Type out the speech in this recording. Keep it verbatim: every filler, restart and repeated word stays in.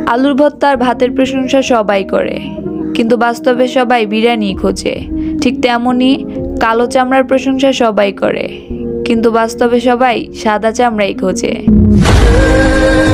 আলুর ভর্তা আর ভাতের প্রশংসা সবাই করে, কিন্তু বাস্তবে সবাই বিরিয়ানি খোঁজে। ঠিক তেমনই কালো চামড়ার প্রশংসা সবাই করে, কিন্তু বাস্তবে সবাই সাদা চামড়াই খোঁজে।